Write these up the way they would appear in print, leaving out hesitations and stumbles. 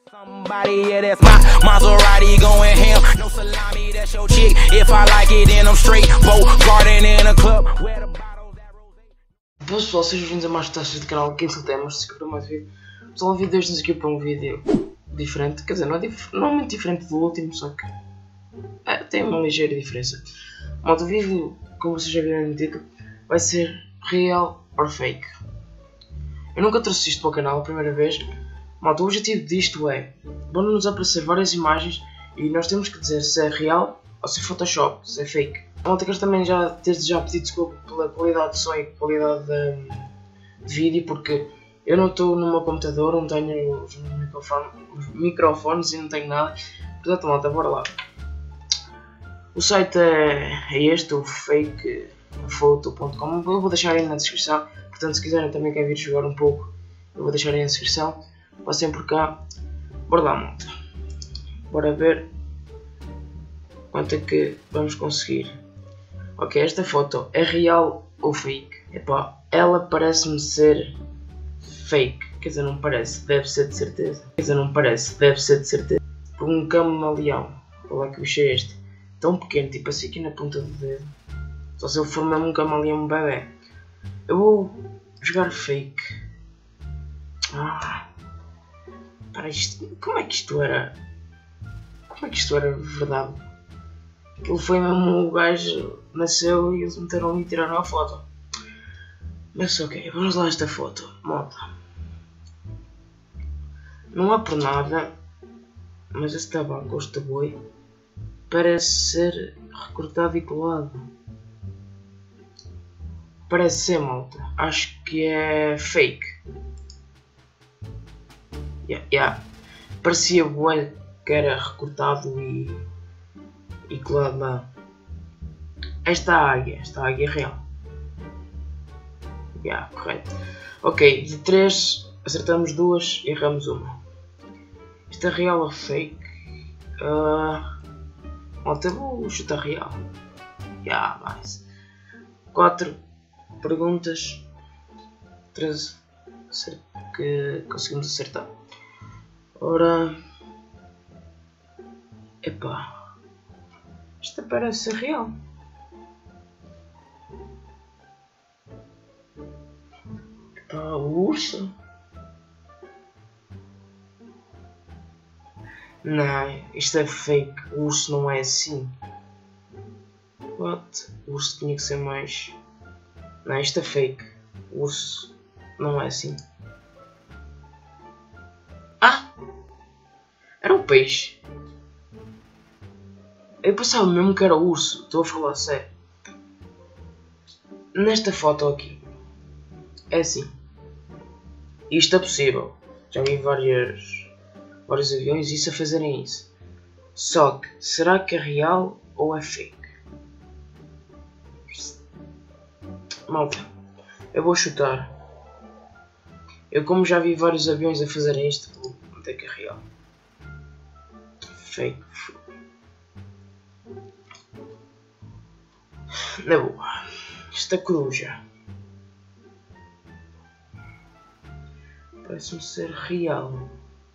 Somebody, yeah, that's my Maserati going ham. No salami, that's your chick. If I like it, then I'm straight. Boat garden in a club. Where the bottles that rose. Boas pessoal, sejam bem-vindos a mais taxas do canal. Quem se temos, se para mais vídeo. Pessoal, o vídeo de hoje nos aqui para um vídeo diferente. Quer dizer, não é muito diferente do último, só que tem uma ligeira diferença. Malta, o vídeo, como vocês já viram no título, vai ser real or fake. Eu nunca trouxe isto para o canal a primeira vez. Malta, o objetivo disto é, vão-nos aparecer várias imagens e nós temos que dizer se é real ou se é Photoshop, se é fake. Malta, quero também desde já pedir desculpa pela qualidade de som e qualidade de vídeo, porque eu não estou no meu computador, não tenho os microfones e não tenho nada. Portanto, malta, bora lá. O site é este, o fakephoto.com. Eu vou deixar aí na descrição. Portanto, se quiserem também vir jogar um pouco, eu vou deixar aí na descrição. Passem por cá. Bora lá, malta. Bora ver quanto é que vamos conseguir. Ok, esta foto é real ou fake? Epá, ela parece-me ser fake. Quer dizer, não parece, deve ser de certeza. Quer dizer, não parece, deve ser de certeza. Por um camaleão. Olha lá que bicho é este. Tão pequeno, tipo assim aqui na ponta do dedo. Só se eu for mesmo um camaleão bebê. Eu vou jogar fake. Para isto, como é que isto era? Como é que isto era verdade? Aquilo foi mesmo, o gajo nasceu e eles meteram ali e tiraram a foto. Mas ok, vamos lá a esta foto, malta. Não há por nada, mas este tabaco, este boi, parece ser recortado e colado. Parece ser, malta. Acho que é fake. Yeah. Parecia bué que era recortado e colado lá. Esta águia é real. Correto. Ok, de 3 acertamos 2 e erramos 1. Esta é real ou fake? Malta, vou chutar real. Mais 4 perguntas, 13 que conseguimos acertar. Ora, epá, esta parece ser real. Epá, o urso? Não, isto é fake. O urso não é assim. What? O urso tinha que ser mais. Não, isto é fake. O urso não é assim. Era um peixe. Eu pensava mesmo que era o urso. Estou a falar sério. Nesta foto aqui é assim. Isto é possível. Já vi vários aviões isso a fazerem isso. Só que, será que é real ou é fake? Malta, eu vou chutar. Eu, como já vi vários aviões a fazerem isto, vou meter que é real. Fake. Na boa. Esta coruja parece-me ser real.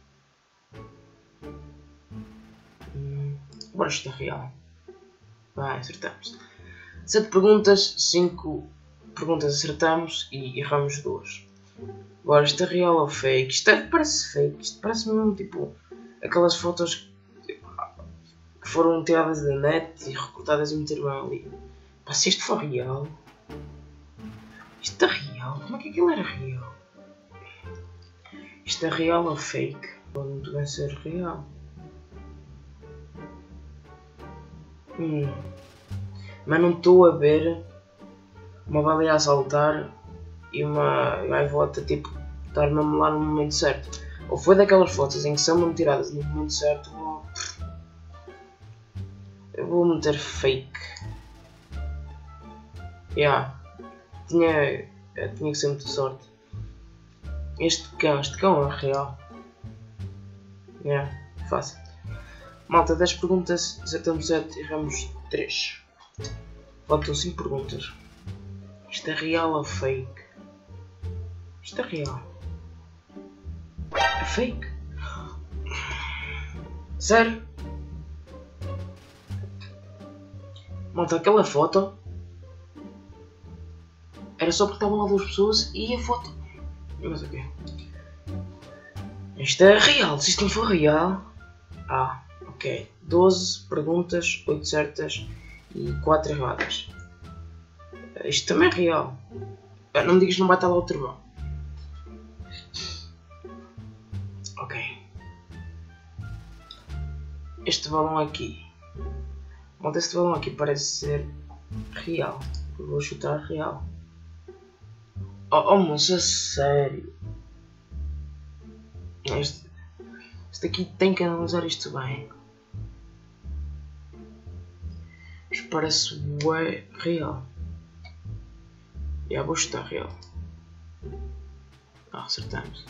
Bora chutar real. Vai, acertamos. 7 perguntas, 5 perguntas acertamos e erramos 2. Agora, isto é real ou fake? Isto parece fake. Isto parece mesmo tipo aquelas fotos que foram tiradas da net e recortadas e meteram ali. Pá, se isto for real. Isto é real? Como é que aquilo era real? Isto é real ou fake? Pode muito bem ser real. Mas não estou a ver uma baleia a saltar e uma gaivota tipo estar mesmo lá no momento certo. Ou foi daquelas fotos em que são mesmo tiradas no momento certo, ou eu vou meter fake. Tinha que ser muita sorte. Este cão é real. Fácil. Malta, 10 perguntas, acertamos 7 e erramos 3. Faltam 5 perguntas. Isto é real ou fake? Isto é real. É fake? Sério? Malta, aquela foto era só porque estavam lá 2 pessoas e a foto. Mas ok. Isto é real, se isto não for real. Ah, ok. 12 perguntas, 8 certas e 4 erradas. Isto também é real. Não me digas que não vai estar lá outro balão. Ok. Este balão aqui. Malta, este balão aqui parece ser real. Eu vou chutar real. Oh moça, sério. Este aqui tem que analisar isto bem. Isto parece bué real. Já vou chutar real. Acertamos.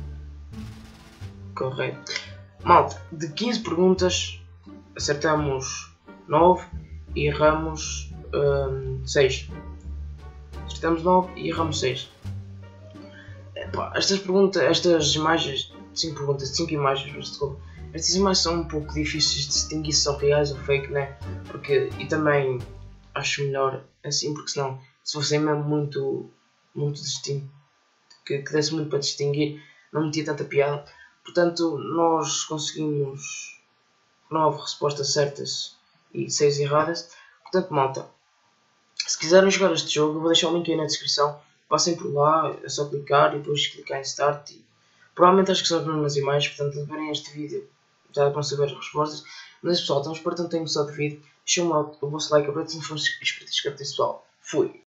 Correto. Malta, de 15 perguntas acertamos 9 e erramos 6. Acertamos 9 e erramos 6. Epá, estas perguntas, estas imagens, 5 perguntas, 5 imagens, desculpa. Estas imagens são um pouco difíceis de distinguir se são reais ou fake, né? Porque, e também acho melhor assim, porque senão, se fossem mesmo muito distinto, que desse muito para distinguir, não metia tanta piada. Portanto, nós conseguimos 9 respostas certas e 6 erradas. Portanto, malta, se quiserem jogar este jogo, eu vou deixar o link aí na descrição. Passem por lá, é só clicar e depois clicar em Start. E provavelmente acho que são as mesmas imagens, portanto, se verem este vídeo já vão saber as respostas. Mas pessoal, então espero que tenham gostado do vídeo. Deixem o vosso like, aproveita se não for inscrito, inscreve-se pessoal. Fui!